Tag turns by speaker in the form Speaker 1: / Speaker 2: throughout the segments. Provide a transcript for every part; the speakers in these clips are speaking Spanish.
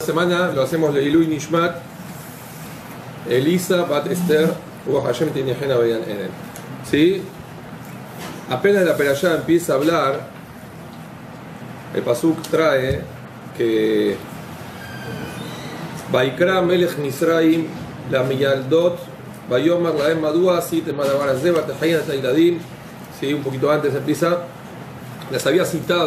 Speaker 1: Semana lo hacemos Leilui Nishmat Elisa Bat Esther Ruach Hashem Tinejena Beyan Eden. ¿Sí? Apenas la perashá empieza a hablar, el pasuk trae que Vaikra Melech Misraim la Miyaldot Vayomar Laem Madua Sitem Adabar Zeba Tehayin Atailadim. ¿Sí? Un poquito antes empieza, las había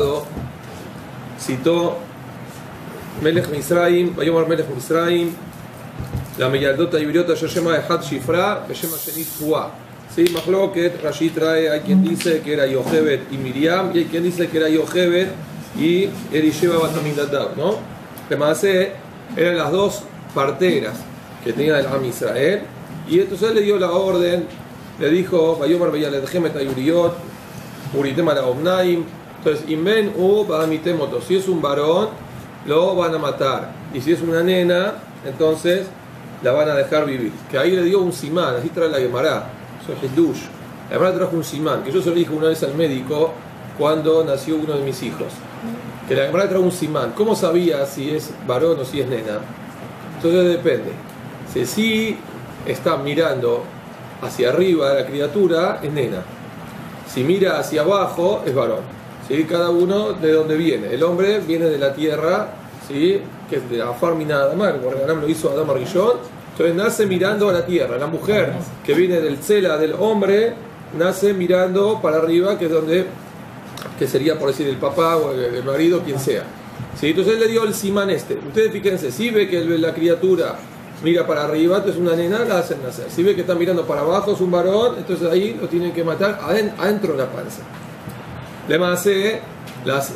Speaker 1: citó Melech Misraim, Vayomar Melech Misraim, la Meyaldota Ibriota Yoshema Ehad Shifra, Beshema Shenit Hua. Sí, Mahloket, Rashi trae, hay quien dice que era Yochebed y Miriam, y hay quien dice que era Yochebed y Elisheva Batamindadav, ¿no? Además, eran las dos parteras que tenía el Am Israel, y entonces él le dio la orden, le dijo, Vayomar Beyaledhem et Ayuriot, Uritem ala Omnaim, entonces, Inmen u Badamitemoto, si es un varón, lo van a matar, y si es una nena, entonces la van a dejar vivir. Que ahí le dio un simán, así trae la Gemara, soy Hidush. La Gemara trajo un simán, que yo se lo dije una vez al médico cuando nació uno de mis hijos. Que la Gemara trajo un simán. ¿Cómo sabía si es varón o si es nena? Entonces depende. Si está mirando hacia arriba la criatura, es nena. Si mira hacia abajo, es varón. ¿Sí? Cada uno de donde viene. El hombre viene de la tierra, ¿sí? Que es de Afar Minad Adamar, porque Abraham lo hizo Adam Arishon, entonces nace mirando a la tierra. La mujer que viene del cela del hombre nace mirando para arriba, que es donde, que sería por decir el papá o el marido, quien sea. ¿Sí? Entonces él le dio el simán este. Ustedes fíjense, si ve que la criatura mira para arriba, entonces una nena la hacen nacer. Si ve que está mirando para abajo, es un varón, entonces ahí lo tienen que matar adentro de la panza. Además, las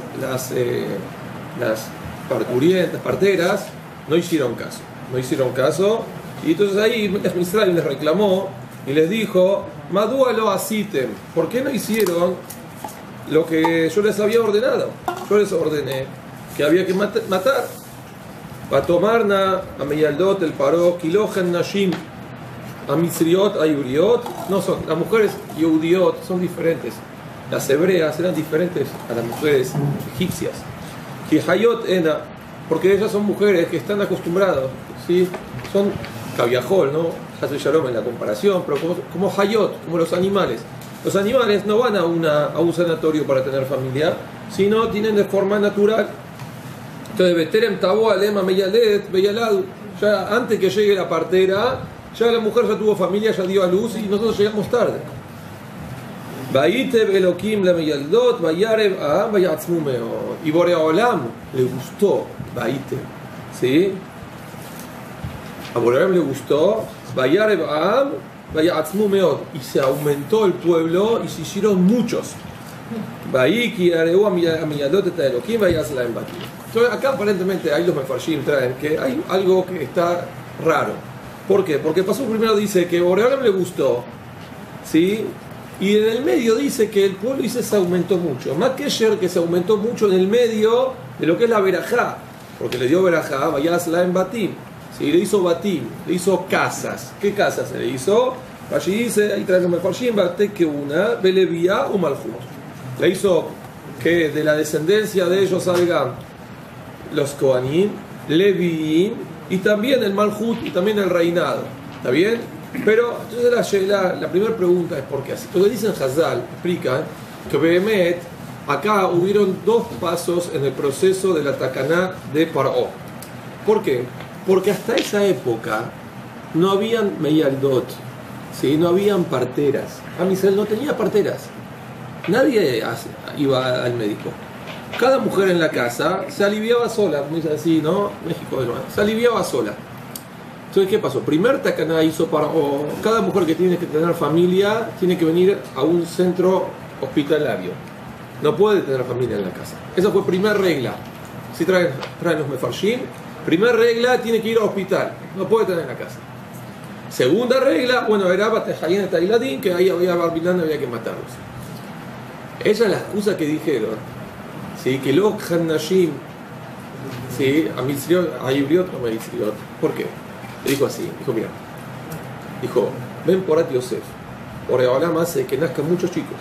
Speaker 1: parturientas, parteras, no hicieron caso, y entonces ahí Misraim les reclamó y les dijo, Madúa lo asitem, ¿por qué no hicieron lo que yo les había ordenado? Yo les ordené que había que matar. Patomarna, Ameyaldot, el Paró, Kilohen Nashim, Amisriot, Ayuriot, no son, las mujeres Yehudiot son diferentes. Las hebreas eran diferentes a las mujeres egipcias. Hayot ena, porque ellas son mujeres que están acostumbradas, ¿sí? Son caviajol, ¿no? Hace Shalom en la comparación, pero como Hayot, como los animales. Los animales no van a un sanatorio para tener familia, sino tienen de forma natural. Entonces, Beterem Tabo Alema Meyalet, Beyalad, ya antes que llegue la partera, ya la mujer ya tuvo familia, ya dio a luz y nosotros llegamos tarde. Vayitev Elohim la Meyaldot, Vayarev Aam, Vayatzmu Meod. Y Boreolam le gustó, Vayitev, ¿sí? A Boreolam le gustó, Vayarev Aam, Vayatzmu Meod. Y se aumentó el pueblo y se hicieron muchos. Vayiki Areu a Meyaldot et Elohim, Vayazlaem Batim. Entonces, acá aparentemente ahí los mefarshim traen que hay algo que está raro. ¿Por qué? Porque el pasuk primero dice que Boreolam le gustó, ¿sí? Y en el medio dice que el pueblo se aumentó mucho. Más que ayer, que se aumentó mucho en el medio de lo que es la verajá. Porque le dio verajá, Vayazlaem Batim. ¿Sí? Le hizo Batim, le hizo casas. ¿Qué casas se le hizo? Allí dice, ahí trae los mefarshim, Bate que una, Belevía o Malchut. Le hizo que de la descendencia de ellos salgan los Kohanim, Leviim, y también el Malchut, y también el reinado. ¿Está bien? Pero entonces la primera pregunta es ¿por qué así? Porque dicen Hazal, explican que Behemet, acá hubieron dos pasos en el proceso de la Takaná de Paró. ¿Por qué? Porque hasta esa época no habían Meyaldot, ¿sí? No habían parteras. Am Israel no tenía parteras. Nadie iba al médico. Cada mujer en la casa se aliviaba sola, como dice así, ¿no? México, se aliviaba sola. Entonces, ¿qué pasó? Primer Takaná hizo para cada mujer que tiene que tener familia tiene que venir a un centro hospitalario. No puede tener familia en la casa. Esa fue primera regla. Si traen los mefarshim, primera regla, tiene que ir al hospital. No puede tener en la casa. Segunda regla, bueno, era Batehayin et Ailadin, que ahí había Barbilán, había que matarlos. Esa es la excusa que dijeron. ¿Sí? Que lo Nashim, ¿sí? A Ibriot o a Misriot. ¿Por qué? Le dijo así, mira, ven por At Yosef, Boreolam hace que nazcan muchos chicos.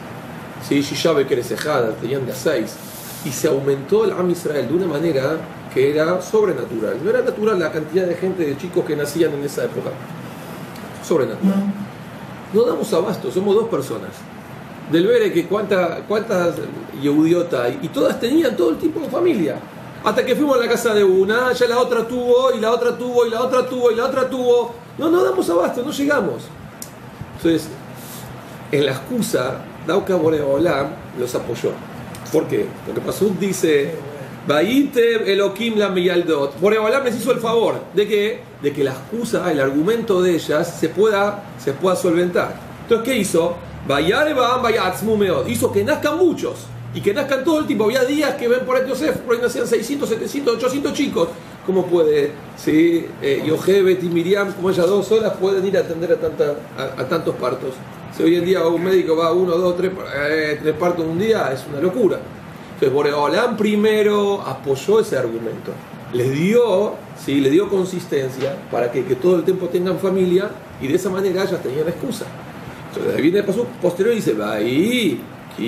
Speaker 1: Si Shishabe Keresejada, tenían de a 6, y se aumentó el Am Israel de una manera que era sobrenatural. No era natural la cantidad de gente, de chicos que nacían en esa época. Sobrenatural. No damos abasto, somos 2 personas. Del Bere que cuántas yehudiota y todas tenían todo el tipo de familia. Hasta que fuimos a la casa de una, ya la otra tuvo, y la otra tuvo, y la otra tuvo, y la otra tuvo. No damos abasto, no llegamos. Entonces, en la excusa, Dauka Boreolam los apoyó. ¿Por qué? Porque Pasuk dice, Vaite Elohim la Miyaldot. Boreolam les hizo el favor de que la excusa, el argumento de ellas se pueda solventar. Entonces, ¿qué hizo? Hizo que nazcan muchos y que nazcan todo el tiempo. Había días que ven por ahí Yosef, por ahí nacían 600, 700, 800 chicos. ¿Cómo puede? ¿Sí? Yochebet y Miriam, como ellas 2 solas, pueden ir a atender a tantos partos. Si hoy en día un médico va 1, 2, 3 partos en un día, es una locura. Entonces Boreolam primero apoyó ese argumento. Les dio consistencia para que todo el tiempo tengan familia, y de esa manera ellas tenían excusa. Entonces viene el paso posterior y dice, y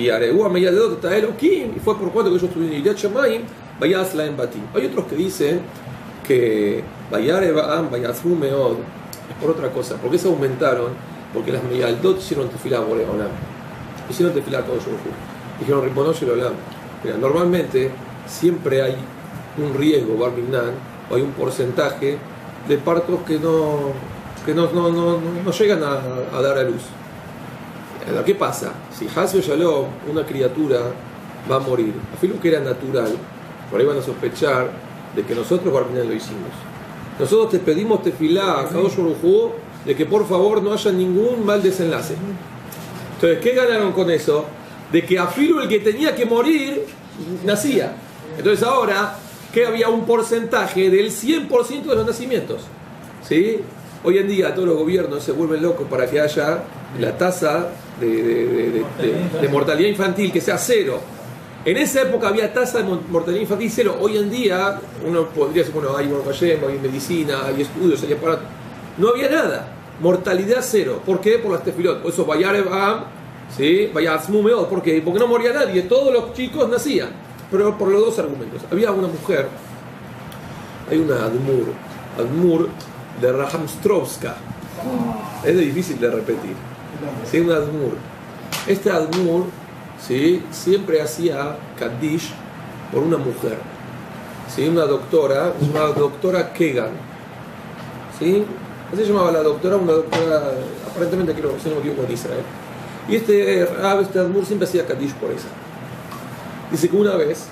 Speaker 1: fue por cuanto que ellos tuvieron Irat Shamayim, vayas la embatim. Hay otros que dicen que es por otra cosa. ¿Por qué se aumentaron? Porque las Meyaldot hicieron tefilá Boreolam, hicieron tefilá todo Shulchan, dijeron Ribono Shel Olam. Mira, normalmente siempre hay un riesgo, Bar Minan, o hay un porcentaje de partos que no llegan a dar a luz. ¿Qué pasa? Si Hasio Shalom, una criatura, va a morir, a filo que era natural, por ahí van a sospechar de que nosotros Bar Minan lo hicimos. Nosotros te pedimos tefilá a Kadosh Baruj Hu de que por favor no haya ningún mal desenlace. Entonces, ¿qué ganaron con eso? De que a filo el que tenía que morir nacía. Entonces ahora que había un porcentaje del 100% de los nacimientos. ¿Sí? Hoy en día todos los gobiernos se vuelven locos para que haya la tasa de mortalidad infantil que sea 0. En esa época había tasa de mortalidad infantil 0. Hoy en día uno podría decir, bueno, hay hay medicina, hay estudios, hay aparatos. No había nada. Mortalidad 0. ¿Por qué? Por las tefilot. Por eso Vayarev Am, ¿sí? Vayatzmu Meod. ¿Por qué? Porque no moría nadie. Todos los chicos nacían. Pero por los 2 argumentos. Había una mujer, hay una Admur de Rahamstrovska. Es difícil de repetir. Sí, una Admur. Este Admur, ¿sí? Siempre hacía Kaddish por una mujer. ¿Sí? Una doctora Kegan. ¿Sí? Así se llamaba la doctora, una doctora, aparentemente creo que se no equivoco en Israel. Y este Admur siempre hacía Kaddish por esa. Dice que una vez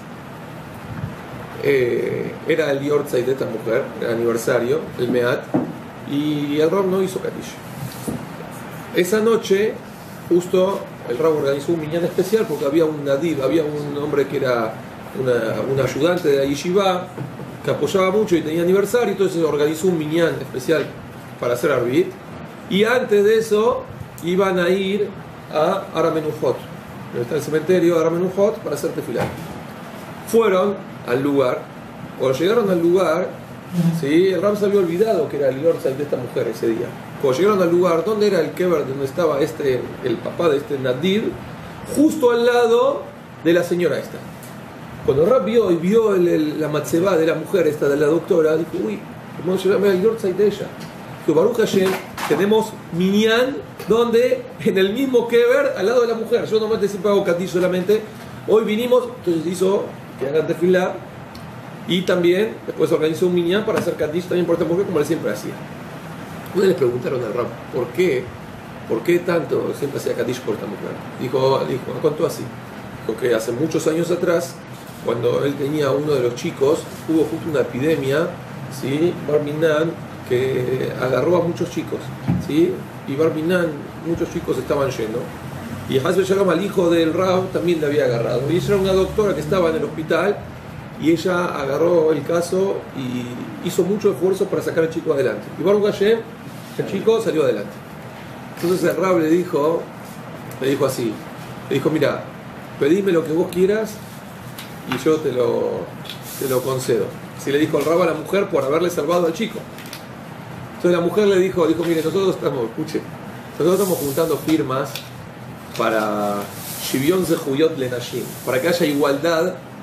Speaker 1: era el Yortzeit de esta mujer, el aniversario, el Meat, y el Rab no hizo Kaddish. Esa noche, justo el Rab organizó un minyan especial porque había un Nadiv, había un hombre que era un ayudante de la Yeshiva que apoyaba mucho y tenía aniversario, entonces organizó un minyan especial para hacer Arbit, y antes de eso iban a ir a Aramenujot, donde está el cementerio de Aramenujot, para hacer tefilá. Fueron al lugar. Cuando llegaron al lugar, ¿sí? El Ram se había olvidado que era el Yortzeit de esta mujer ese día. Cuando llegaron al lugar, ¿dónde era el kever donde estaba el papá de este Nadir? Justo al lado de la señora esta. Cuando el Ram vio la matzebá de la mujer esta, de la doctora, dijo, uy, vamos a llevarme al Yortzeit de ella. Dijo, Baruch Hashem, tenemos minyan donde en el mismo kever al lado de la mujer. Yo normalmente siempre hago Kaddish solamente. Hoy vinimos, entonces hizo que hagan tefilá, y también después organizó un minyan para hacer Kaddish también por esta mujer, como él siempre hacía. Ustedes le preguntaron al Rab, ¿por qué tanto siempre hacía Kaddish por esta mujer? Dijo, contó así. Dijo que hace muchos años atrás, cuando él tenía uno de los chicos, hubo justo una epidemia, ¿sí? Bar Minan, que agarró a muchos chicos, ¿sí? Y Bar Minan, muchos chicos estaban yendo. Y Hasbe Shalom, al hijo del Rab, también le había agarrado. Y ella era una doctora que estaba en el hospital, y ella agarró el caso y hizo mucho esfuerzo para sacar al chico adelante. Y Baruch Hashem, el chico salió adelante. Entonces el Rab le dijo así, le dijo, mira, pedime lo que vos quieras y yo te lo concedo. Así le dijo el Rab a la mujer por haberle salvado al chico. Entonces la mujer le dijo, mire, nosotros estamos juntando firmas para Shivion Zehuyot Lenashim, para que haya igualdad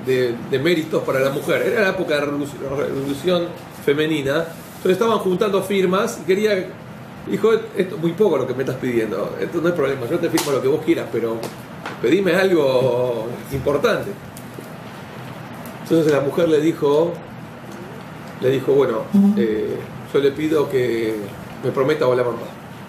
Speaker 1: de méritos para la mujer. Era la época de la revolución femenina. Entonces estaban juntando firmas y dijo, esto es muy poco lo que me estás pidiendo, esto no es problema, yo te firmo lo que vos quieras, pero pedime algo importante. Entonces la mujer le dijo, bueno, yo le pido que me prometa Olam Haba.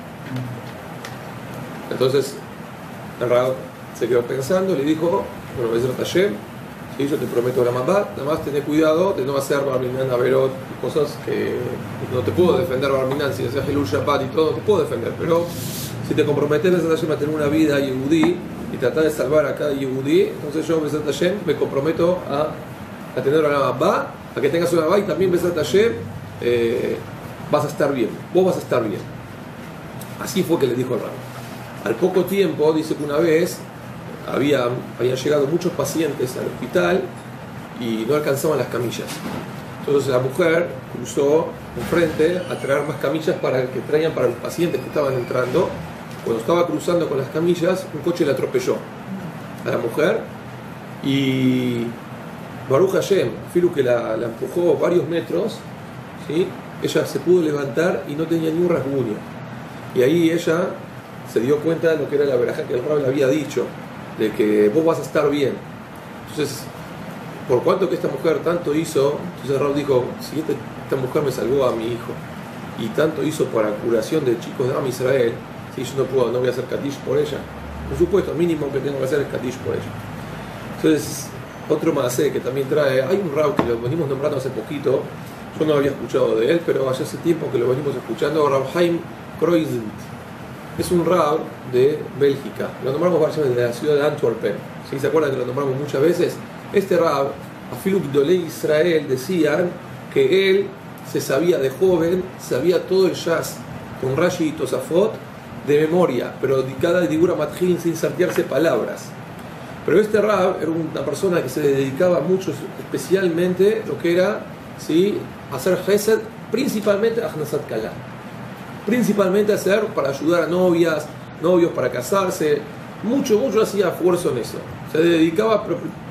Speaker 1: Entonces el Rab se quedó pensando y le dijo, bueno, Bezrat Hashem, sí, yo te prometo Olam Haba, nada más tener cuidado de no hacer Bar Minan, Averot, cosas que no te puedo defender Bar Minan, si haces Hilul Shabbat y todo, te puedo defender, pero si te comprometes Bezrat Hashem a tener una vida yehudí y tratar de salvar a cada yehudí, entonces yo Bezrat Hashem me comprometo a tener Olam Haba, a que tengas Olam Haba, y también Bezrat Hashem vas a estar bien, vos vas a estar bien. Así fue que le dijo el Rab. Al poco tiempo, dice que una vez habían llegado muchos pacientes al hospital y no alcanzaban las camillas. Entonces la mujer cruzó enfrente a traer más camillas que traían para los pacientes que estaban entrando. Cuando estaba cruzando con las camillas, un coche le atropelló a la mujer y Baruch Hashem, Filu que la empujó varios metros, ¿sí? Ella se pudo levantar y no tenía ni un rasguño. Y ahí ella se dio cuenta de lo que era la verajá que el Rab le había dicho, de que vos vas a estar bien. Entonces, por cuanto que esta mujer tanto hizo, entonces el Rab dijo, si esta mujer me salvó a mi hijo y tanto hizo para curación de chicos de Am Israel, si yo no voy a hacer Kadish por ella. Por supuesto, el mínimo que tengo que hacer es Kadish por ella. Entonces, otro maaseh que también trae, hay un Rab que lo venimos nombrando hace poquito, yo no había escuchado de él, pero hace tiempo que lo venimos escuchando, Rab Haim Kroizent. Es un Rab de Bélgica, lo nombramos varias veces, de la ciudad de Antwerpen, ¿sí? ¿Se acuerdan que lo nombramos muchas veces? Este Rab, Afilu Gdolei Israel, decían que él se sabía de joven, sabía todo el jazz con Rashi y Tosafot de memoria, pero cada digura matjin sin saltearse palabras. Pero este Rab era una persona que se dedicaba mucho, especialmente lo que era, ¿sí?, hacer Gesed, principalmente a Achnasat Kala. Principalmente hacer para ayudar a novios para casarse, mucho hacía esfuerzo en eso, se dedicaba.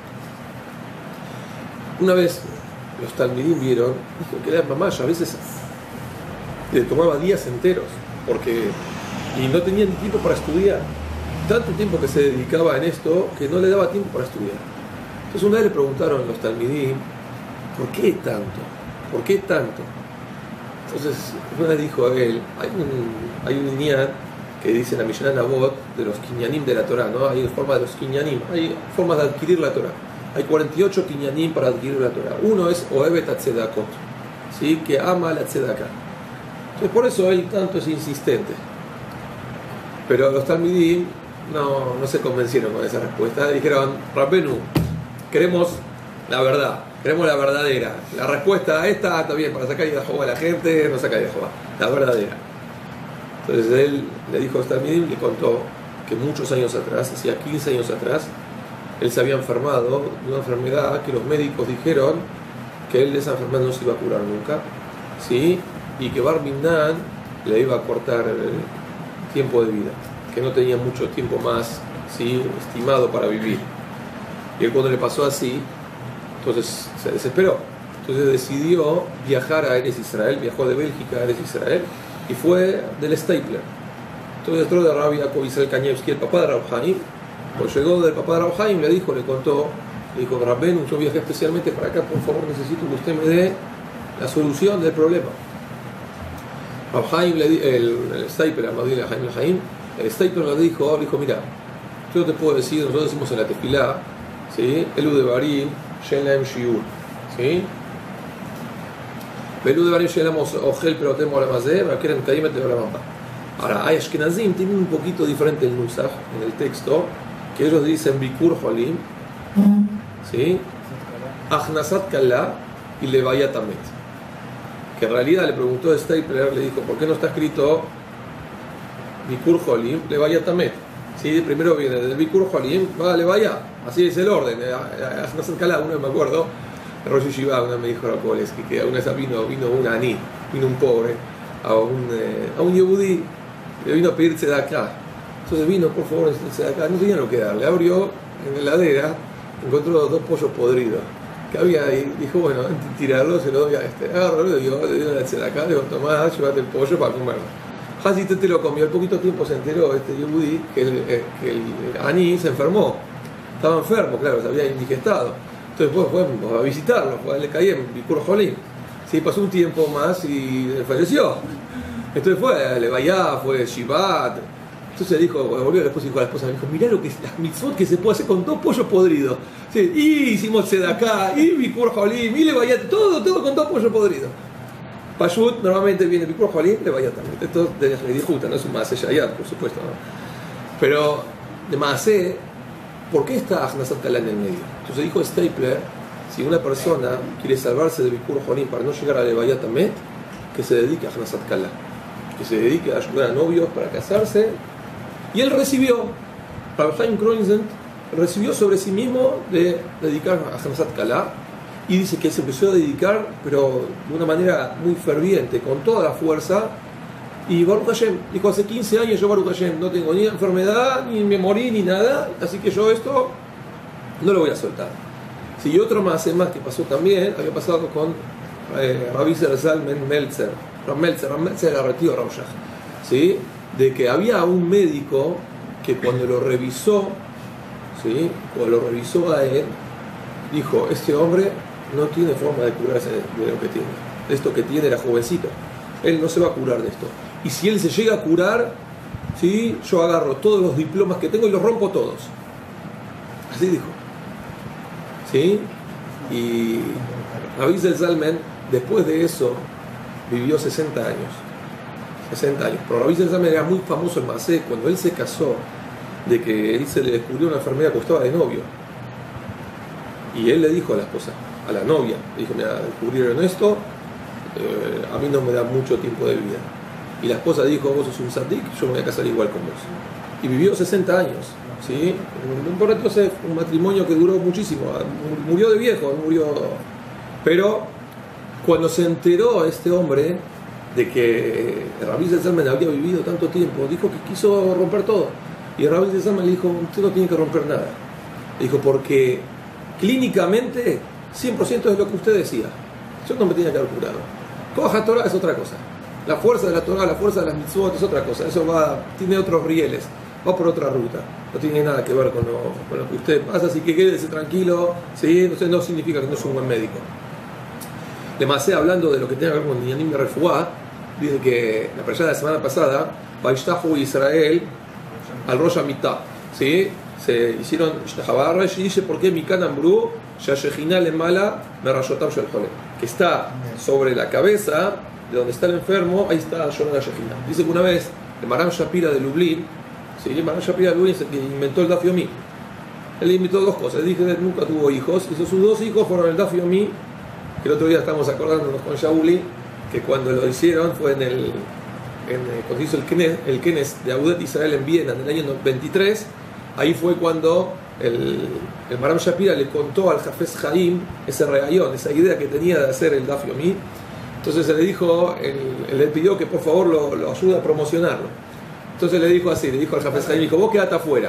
Speaker 1: Una vez los talmidim vieron, dijo que la mamá a veces le tomaba días enteros y no tenía ni tiempo para estudiar, tanto tiempo que se dedicaba en esto que no le daba tiempo para estudiar. Entonces una vez le preguntaron los talmidim, ¿por qué tanto? Entonces, una vez dijo a él, hay un inyan que dice la Mishnah Nabot de los kinyanim de la Torah, ¿no? Hay formas de los kinyanim, hay formas de adquirir la Torah. Hay 48 kinyanim para adquirir la Torah. Uno es Ohevet HaTzedakot, ¿sí?, que ama la tzedakah. Entonces, por eso él tanto es insistente. Pero los talmidim no se convencieron con esa respuesta. Dijeron, Rabbenu, queremos la verdad. Queremos la verdadera. La respuesta a esta está bien, para sacar Yehová a la gente, no saca Yehová. La verdadera. Entonces él le dijo a Talmidim, le contó que muchos años atrás, hacía 15 años atrás, él se había enfermado de una enfermedad que los médicos dijeron que él de esa enfermedad no se iba a curar nunca, ¿sí? Y que Bar Minan le iba a cortar el tiempo de vida, que no tenía mucho tiempo más, ¿sí?, estimado para vivir. Y él, cuando le pasó así, entonces se desesperó. Entonces decidió viajar a Eretz Israel, viajó de Bélgica a Eretz Israel y fue del Stapler. Entonces entró de Rabbi Yaakov Israel Kanievski, el papá de Rab Haim. Cuando llegó del papá de Rab Haim, le dijo, Rabbenu, yo viajé especialmente para acá, por favor necesito que usted me dé la solución del problema. Rab Haim, el Stapler, el Stapler le dijo, mira, yo te puedo decir, nosotros decimos en la tefilá, ¿sí?, Elu de Barim, Shen Laem Shiur, ¿sí? Elu de Barim Shen Laem Ojel Perotem Olam Hazeh, Vakeren Kaimet de Olam Haba. Ahora, hay Ashkenazim, tienen un poquito diferente el nusach en el texto, que ellos dicen Bikur Holim, ¿sí?, Achnasat Kala y Levayat Amet. Que en realidad le preguntó a Stapler, le dijo, ¿por qué no está escrito Bikur Holim, Levayat Amet? ¿Sí? Primero viene del Bikur Holim, vale, vaya, así es el orden. Achnasat Kala, una me acuerdo, el Rosh Yeshiva, una me dijo que una vez vino un aní, vino un pobre a un yehudí, le vino a pedir tzedakah. Entonces vino, por favor, tzedakah, no tenía lo que dar, le abrió en la heladera encontró 2 pollos podridos que había ahí. Dijo, bueno, antes de tirarlo, se lo doy a este. Agarró, le dio la acá, digo, tomá, llévate el pollo para comerlo. Hasi te lo comió. Al poquito tiempo se enteró este Yehudi que el Ani se enfermó. Estaba enfermo, claro, se había indigestado. Entonces fue a visitarlo, le caí en Bikur Jolín. Sí, pasó un tiempo más y falleció. Entonces fue Levayá, fue Shivat. Entonces dijo, volvió después y dijo a la esposa, dijo, mirá lo que es las mitzvot que se puede hacer con 2 pollos podridos. Sí, y hicimos Sedaká, y Bikur Jolín, y Levayá, todo con 2 pollos podridos. Payut normalmente viene Bikur Jolín, Levayá también. Esto de Dijuta, no es un Maaseh Shayar, por supuesto, ¿no? Pero de Maaseh, ¿por qué está Achnasat Kalá en el medio? Entonces dijo Stapler, si una persona quiere salvarse de Bikur Jolín para no llegar a Levayá también, que se dedique a Achnasat Kalá, que se dedique a ayudar a novios para casarse. Y él recibió, Rabbi Chaim Kreuzent recibió sobre sí mismo de dedicar a Achnasat Kalá, y dice que se empezó a dedicar, pero de una manera muy ferviente, con toda la fuerza. Y Baruch Hashem dijo, hace 15 años yo Baruch Hashem no tengo ni enfermedad, ni me morí, ni nada, así que yo esto no lo voy a soltar. Sí, y otro más que pasó también, había pasado con Rabbi Zalman Meltzer. Meltzer era retiro Rav Shach, ¿sí? De que había un médico que cuando lo revisó, ¿sí? Cuando lo revisó a él, dijo, este hombre no tiene forma de curarse de lo que tiene, de esto que tiene, era jovencito, él no se va a curar de esto, y si él se llega a curar, ¿sí? Yo agarro todos los diplomas que tengo y los rompo todos. Así dijo, ¿sí? Y Rabbi Zalman después de eso vivió 60 años. 60 años. Pero Rabbi Zalman era muy famoso en Maaseh cuando él se casó, de que él se le descubrió una enfermedad que estaba de novio. Y él le dijo a la esposa, a la novia, le dijo, mira, descubrieron esto, a mí no me da mucho tiempo de vida. Y la esposa dijo, vos sos un tzadik, yo me voy a casar igual con vos. Y vivió 60 años, ¿sí? Entonces, un matrimonio que duró muchísimo, murió de viejo, pero cuando se enteró este hombre de que Rabbi Zalman había vivido tanto tiempo, dijo que quiso romper todo. Y Rabbi Zalman le dijo, usted no tiene que romper nada. Le dijo, porque clínicamente 100% es lo que usted decía. Yo no me tenía que haber curado. Koach Torah es otra cosa. La fuerza de la Torah, la fuerza de las mitzvot es otra cosa. Eso tiene otros rieles, va por otra ruta. No tiene nada que ver con lo que usted pasa, así que quédese tranquilo, ¿sí? No significa que no es un buen médico. Además, hablando de lo que tiene que ver con Yanim de Refuá, dice que la persona de la semana pasada, Vaishtahu Israel al Rosh Hamitah, ¿sí? Se hicieron Ishtahabarresh y dice, ¿por qué Mikan Amru Shashejina le mala Merashotam Shel Jole? Que está sobre la cabeza de donde está el enfermo, ahí está Shonah Shejina. Dice que una vez el Maram Shapira de Lublin, ¿sí? El Maram Shapira de Lublin es el que inventó el Daf Yomi. Él inventó 2 cosas. Él dijo que nunca tuvo hijos, y sus 2 hijos fueron el Daf Yomi, que el otro día estamos acordándonos con Shauli, que cuando lo hicieron fue cuando hizo el Kenes de Agudat Israel en Viena en el año 23. Ahí fue cuando el Maram Shapira le contó al Hafez Haim ese regayón, esa idea que tenía de hacer el Daf Yomi. Entonces se le dijo, él le pidió que por favor lo ayude a promocionarlo. Entonces le dijo así, le dijo al Hafez Haim, dijo, vos quedate afuera.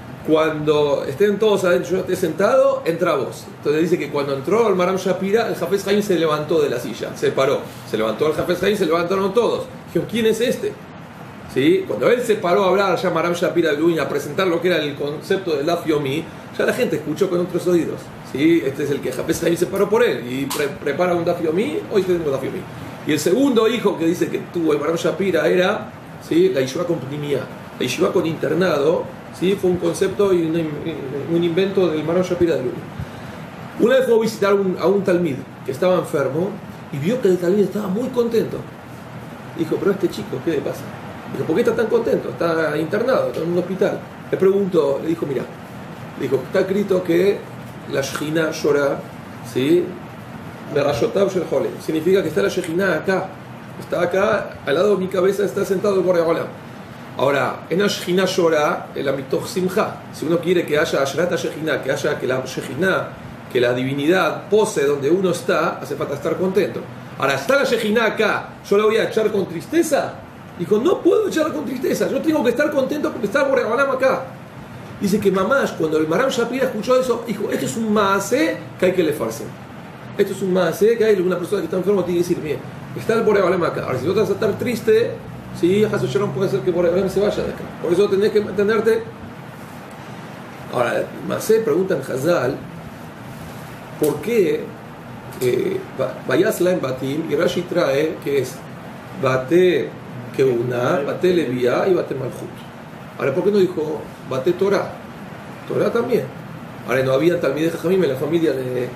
Speaker 1: Cuando estén todos adentro, yo esté sentado, entra vos. Entonces dice que cuando entró el Maram Shapira, el Hafez Haim se levantó de la silla, se paró. Se levantó el Hafez Haim, se levantaron todos. Dijeron, ¿quién es este? ¿Sí? Cuando él se paró a hablar, ya Maram Shapira de Luin, a presentar lo que era el concepto del Daf Yomi, ya la gente escuchó con otros oídos. ¿Sí? Este es el que Hafez Haim se paró por él y prepara un Daf Yomi, hoy tenemos Daf Yomi. Y el segundo hijo que dice que tuvo el Maram Shapira era, ¿sí? La Yeshiva con Pnimiyá. La Yeshiva con internado, ¿sí? Fue un concepto y un invento del Maram Shapira de Luin. Una vez fue a visitar a un talmid que estaba enfermo y vio que el talmid estaba muy contento. Dijo, pero este chico, ¿qué le pasa? Dijo, ¿por qué está tan contento? Está internado, está en un hospital. Le preguntó, le dijo, mira, dijo, está escrito que la Shejina llora, ¿sí? Merashotav Shel Jole. Significa que está la Shejina acá. Está acá, al lado de mi cabeza está sentado el Borei Olam. Ahora, en la Shejina llora, el Amitoch Simcha. Si uno quiere que haya Ashrata Shejina, que haya que la Shejina, que la divinidad pose donde uno está, hace falta estar contento. Ahora, ¿está la Shejina acá? ¿Yo la voy a echar con tristeza? Dijo, no puedo echarla con tristeza, yo tengo que estar contento porque está el Borei Olam acá. Dice que Mamash, cuando el Maram Shapira escuchó eso, dijo, esto es un maasé que hay que lefarse. Esto es un maasé que hay una persona que está enferma tiene que decir, bien, está el Boré Olam acá. Ahora, si tú vas a estar triste, sí, Hasso Shalom, puede ser que Boré Olam se vaya de acá. Por eso tenés que entenderte. Ahora, maasé pregunta en Hazal, ¿por qué Vayas Laem Batim? Y Rashi trae que es Bate Keuna, Bate Levía y Bate Malchut. Ahora, ¿por qué no dijo Bate Torah? Torah también. Ahora, ¿no había Talmidei Jajamim en la familia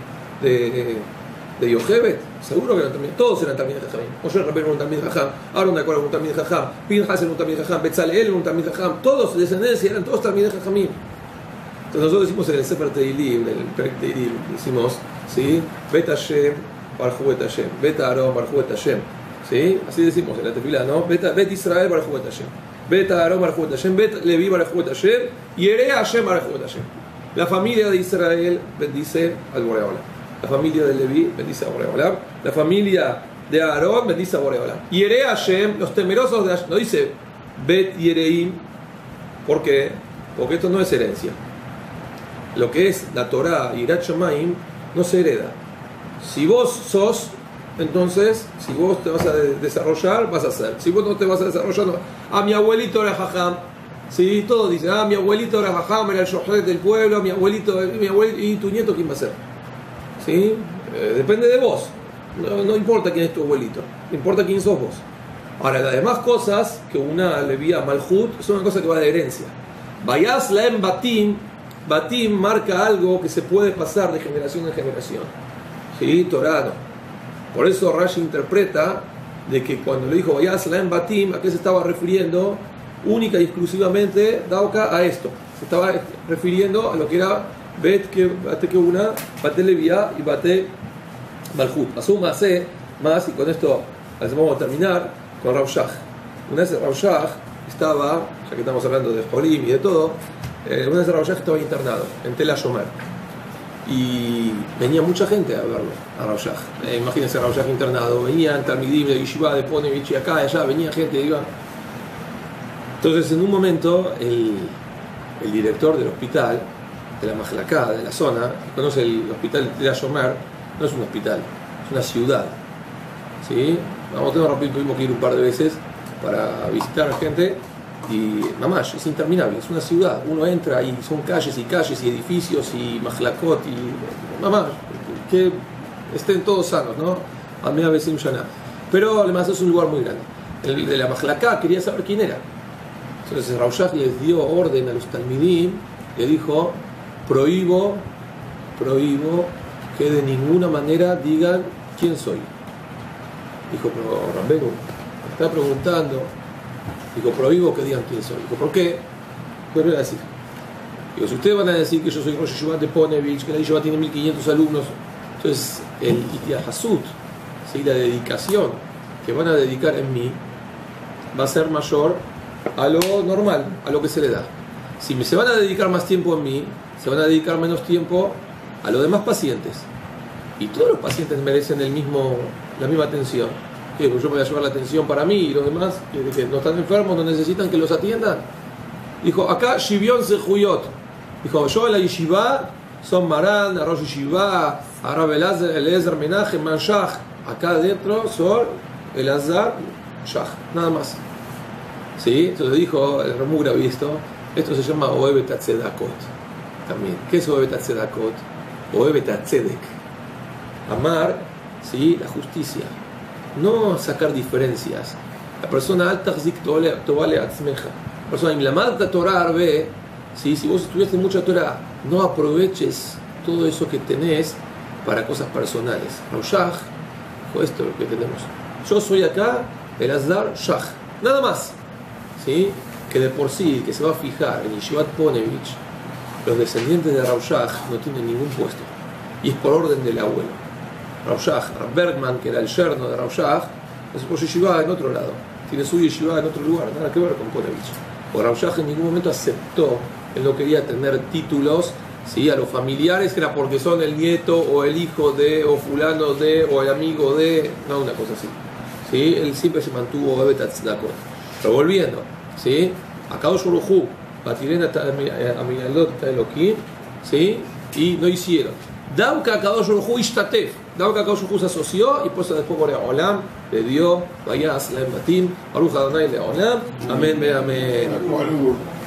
Speaker 1: de Yochebed? Seguro que eran Talmidei. Todos eran Talmidei Jajamim. Moshe Rabbeinu era un Talmidei Jajam, Aaron de acuerdo era un Talmidei Jajam, Pinhas era un Talmidei Jajam, Betzaleel era un Talmidei Jajam. Todos, descendencia, eran todos Talmidei Jajamim. Entonces nosotros decimos en el Sefer Teilim, en el Perek Teilim, decimos, ¿sí? Bet Hashem, Barjú Bet Hashem, Bet Aaron, Barjú Bet Hashem. ¿Sí? Así decimos en la tefilá, ¿no? Bet Israel, Barjú Bet Hashem. Bet Aaron, Barjú Bet Hashem. Bet Levi, Barjú Bet Hashem. Yerea Hashem, Barjú Bet Hashem. La familia de Israel bendice al Boré Olam. La familia de Levi bendice a Boré Olam. La familia de Aarón bendice a Boré Olam. Yerea Hashem, los temerosos de Hashem. No dice Bet Yereim. ¿Por qué? Porque esto no es herencia. Lo que es la Torah y Yirat Shamayim no se hereda. Si vos sos, entonces, si vos te vas a desarrollar, vas a ser. Si vos no te vas a desarrollar, no. Mi abuelito era jajam. Sí, todos dicen, mi abuelito era jajam, era el shohet del pueblo, mi abuelito, y tu nieto, ¿quién va a ser? ¿Sí? Depende de vos. No importa quién es tu abuelito, importa quién sos vos. Ahora, las demás cosas que una levía malhut son una cosa que va de herencia. Vayas laem batim. Batim marca algo que se puede pasar de generación en generación. Sí, Torah no. Por eso Rashi interpreta de que cuando le dijo Vayas Laem Batim, ¿a qué se estaba refiriendo? Única y exclusivamente Dauka a esto. Se estaba refiriendo a lo que era Bate Keuna, Bate Levía y Bate Malhut. Asuma C más, y con esto vamos a terminar con Rav Shach. Una vez Rav Shach estaba, ya que estamos hablando de Jolim y de todo, una vez Rav Shach estaba internado en Tel HaShomer y venía mucha gente a verlo, a Rav Shach. Imagínense Rav Shach internado, venían Talmidim de Yeshiva, de Ponevich y acá y allá, venía gente, iba. Entonces en un momento el director del hospital, de la Mahlaká, de la zona, conoce el hospital de Tel HaShomer, no es un hospital, es una ciudad. ¿Sí? Tuvimos que ir un par de veces para visitar a gente. Y Mamash, es interminable, es una ciudad, uno entra y son calles y calles y edificios y Mahlakot y Mamash, que estén todos sanos, ¿no? A mí a veces un Shana. Pero además es un lugar muy grande. El de la Mahlaká quería saber quién era. Entonces Rav Shach les dio orden a los Talmidim, le dijo, prohíbo que de ninguna manera digan quién soy. Dijo, pero Rabbeinu, me está preguntando. Digo, prohíbo que digan quién soy. Digo, ¿por qué? Vuelve a decir. Digo, si ustedes van a decir que yo soy Rosh Yeshiva de Ponevich, que la Yeshiva tiene 1500 alumnos, entonces el Itiahasut, ¿sí? La dedicación que van a dedicar en mí va a ser mayor a lo normal, a lo que se le da. Si se van a dedicar más tiempo en mí, se van a dedicar menos tiempo a los demás pacientes. Y todos los pacientes merecen la misma atención. ¿Qué? Pues yo me voy a llevar la atención para mí y los demás que no están enfermos, no necesitan que los atiendan. Dijo, acá Shivion Sejuyot. Dijo, yo en la Yeshiva son Maran, Rosh Yeshiva, Arab Eliezer Menachem Man Shach. Acá adentro son Elazar Shach, nada más. ¿Sí? Entonces dijo el Remugra, visto, esto se llama Oebet Atzedakot. También. ¿Qué es Oebet Atzedakot? Oebet Atzedek. Amar, ¿sí? La justicia. No sacar diferencias. La persona alta tovale atzmeja. La persona imlamalta Torah arbe. Si vos estudiaste mucha Torah, no aproveches todo eso que tenés para cosas personales. Rav Shach dijo, esto es lo que tenemos. Yo soy acá el Azdar Shach. Nada más. ¿Sí? Que de por sí, que se va a fijar en Yeshivat Ponevich, los descendientes de Rav Shach no tienen ningún puesto. Y es por orden del abuelo. Rav Shach, Rav Bergman, que era el yerno de Rav Shach, es por yeshiva en otro lado, tiene su yeshiva en otro lugar, nada que ver con Ponevich. O Rav Shach en ningún momento aceptó, él no quería tener títulos, ¿sí? A los familiares, que era porque son el nieto o el hijo de, o fulano de, o el amigo de, no una cosa así. ¿Sí? Él siempre se mantuvo Bebet Tzedakot. Pero volviendo, ¿sí? A Kadosh Baruj Hu, Batirena Amiyalot Elohim, ¿sí? Y no hicieron. Dauka Kadosh Baruj Hu Ishtatef. Dauka Kadosh Baruj Hu se asoció y pues después Borea Olam le dio Vayas Laem Batim. Baruch Adonai Leolam. Amén, amén.